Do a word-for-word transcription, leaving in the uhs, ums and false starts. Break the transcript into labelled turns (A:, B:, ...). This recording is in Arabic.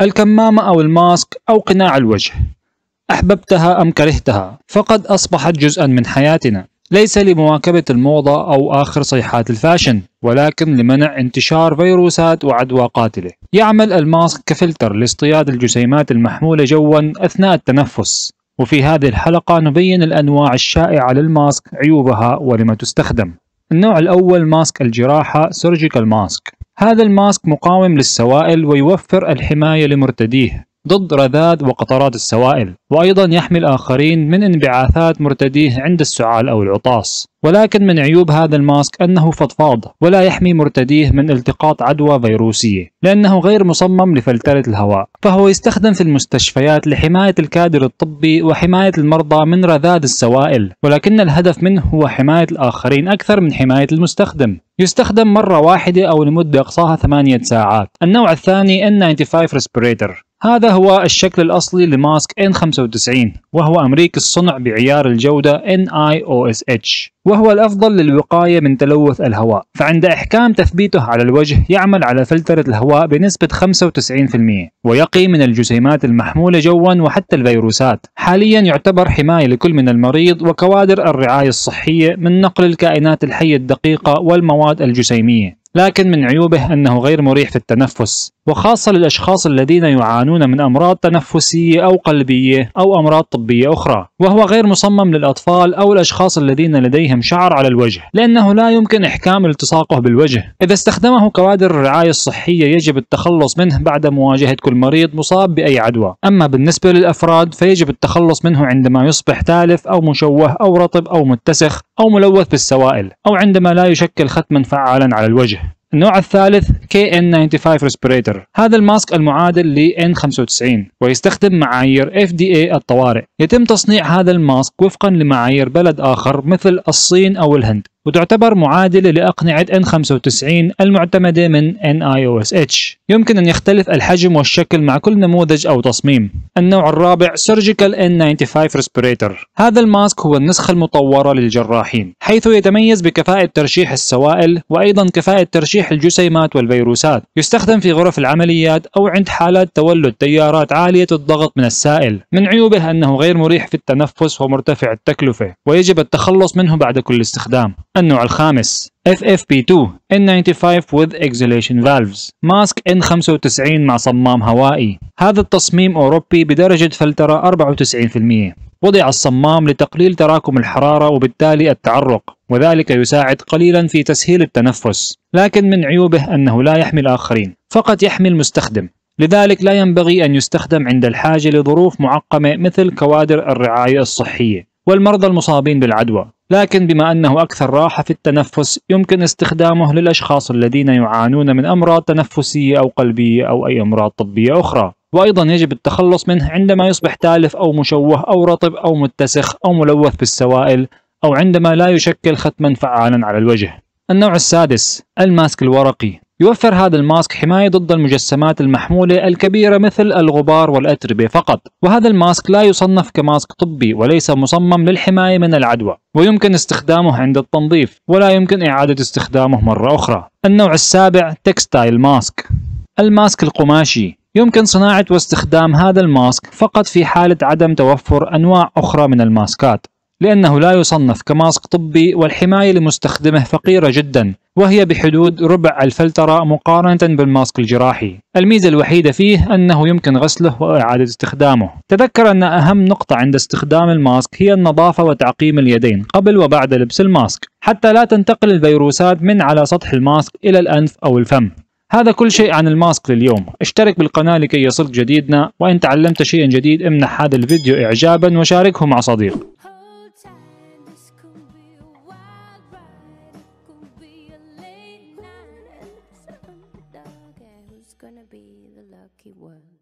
A: الكمامة أو الماسك أو قناع الوجه، أحببتها أم كرهتها فقد أصبحت جزءا من حياتنا، ليس لمواكبة الموضة أو آخر صيحات الفاشن، ولكن لمنع انتشار فيروسات وعدوى قاتلة. يعمل الماسك كفلتر لاصطياد الجسيمات المحمولة جوا أثناء التنفس، وفي هذه الحلقة نبين الأنواع الشائعة للماسك، عيوبها ولم تستخدم. النوع الأول ماسك الجراحة سيرجيكال ماسك. هذا الماسك مقاوم للسوائل ويوفر الحماية لمرتديه ضد رذاذ وقطرات السوائل، وأيضا يحمي الآخرين من انبعاثات مرتديه عند السعال أو العطاس. ولكن من عيوب هذا الماسك أنه فضفاض ولا يحمي مرتديه من التقاط عدوى فيروسية، لأنه غير مصمم لفلترة الهواء، فهو يستخدم في المستشفيات لحماية الكادر الطبي وحماية المرضى من رذاذ السوائل، ولكن الهدف منه هو حماية الآخرين أكثر من حماية المستخدم. يستخدم مرة واحدة أو لمدة أقصاها ثمانية ساعات. النوع الثاني إن تسعة وتسعين ريسبيريتر. هذا هو الشكل الأصلي لماسك إن خمسة وتسعين، وهو أمريكي الصنع بعيار الجودة إن آي أو إس إتش، وهو الأفضل للوقاية من تلوث الهواء، فعند إحكام تثبيته على الوجه يعمل على فلترة الهواء بنسبة خمسة وتسعين بالمئة، ويقي من الجسيمات المحمولة جوا وحتى الفيروسات. حاليا يعتبر حماية لكل من المريض وكوادر الرعاية الصحية من نقل الكائنات الحية الدقيقة والمواد الجسيمية. لكن من عيوبه أنه غير مريح في التنفس، وخاصة للأشخاص الذين يعانون من أمراض تنفسية أو قلبية أو أمراض طبية أخرى، وهو غير مصمم للأطفال أو الأشخاص الذين لديهم شعر على الوجه، لأنه لا يمكن إحكام التصاقه بالوجه. إذا استخدمه كوادر الرعاية الصحية يجب التخلص منه بعد مواجهة كل مريض مصاب بأي عدوى، أما بالنسبة للأفراد فيجب التخلص منه عندما يصبح تالف أو مشوه أو رطب أو متسخ أو ملوث بالسوائل، أو عندما لا يشكل ختما فعالا على الوجه. النوع الثالث كي إن تسعة وتسعين ريسبيريتر. هذا الماسك المعادل ل إن خمسة وتسعين، ويستخدم معايير إف دي إيه الطوارئ. يتم تصنيع هذا الماسك وفقا لمعايير بلد آخر مثل الصين أو الهند، وتعتبر معادلة لأقنعة إن خمسة وتسعين المعتمدة من إن آي أو إس إتش. يمكن أن يختلف الحجم والشكل مع كل نموذج أو تصميم. النوع الرابع سيرجيكال إن تسعة وتسعين ريسبيريتر. هذا الماسك هو النسخة المطورة للجراحين، حيث يتميز بكفاءة ترشيح السوائل وأيضا كفاءة ترشيح الجسيمات والفيروسات. يستخدم في غرف العمليات أو عند حالات تولد تيارات عالية الضغط من السائل. من عيوبه أنه غير مريح في التنفس ومرتفع التكلفة، ويجب التخلص منه بعد كل استخدام. النوع الخامس إف إف بي تو إن تسعة وتسعين with exhalation valves. ماسك إن خمسة وتسعين مع صمام هوائي. هذا التصميم أوروبي بدرجة فلترة أربعة وتسعين بالمئة. وضع الصمام لتقليل تراكم الحرارة وبالتالي التعرق، وذلك يساعد قليلا في تسهيل التنفس. لكن من عيوبه أنه لا يحمي الآخرين، فقط يحمي المستخدم، لذلك لا ينبغي أن يستخدم عند الحاجة لظروف معقمة مثل كوادر الرعاية الصحية والمرضى المصابين بالعدوى. لكن بما أنه أكثر راحة في التنفس يمكن استخدامه للأشخاص الذين يعانون من أمراض تنفسية أو قلبية أو أي أمراض طبية أخرى. وأيضا يجب التخلص منه عندما يصبح تالف أو مشوه أو رطب أو متسخ أو ملوث بالسوائل، أو عندما لا يشكل ختما فعالا على الوجه. النوع السادس الماسك الورقي. يوفر هذا الماسك حماية ضد المجسمات المحمولة الكبيرة مثل الغبار والأتربة فقط، وهذا الماسك لا يصنف كماسك طبي وليس مصمم للحماية من العدوى، ويمكن استخدامه عند التنظيف ولا يمكن إعادة استخدامه مرة أخرى. النوع السابع تكستايل ماسك. الماسك القماشي. يمكن صناعة واستخدام هذا الماسك فقط في حالة عدم توفر أنواع أخرى من الماسكات، لأنه لا يصنف كماسك طبي والحماية لمستخدمه فقيرة جدا، وهي بحدود ربع الفلترة مقارنة بالماسك الجراحي. الميزة الوحيدة فيه أنه يمكن غسله وإعادة استخدامه. تذكر أن أهم نقطة عند استخدام الماسك هي النظافة وتعقيم اليدين قبل وبعد لبس الماسك، حتى لا تنتقل الفيروسات من على سطح الماسك إلى الأنف أو الفم. هذا كل شيء عن الماسك لليوم. اشترك بالقناة لكي يصلك جديدنا، وإن تعلمت شيئا جديد امنح هذا الفيديو إعجابا وشاركه مع صديق. Gonna be the lucky one.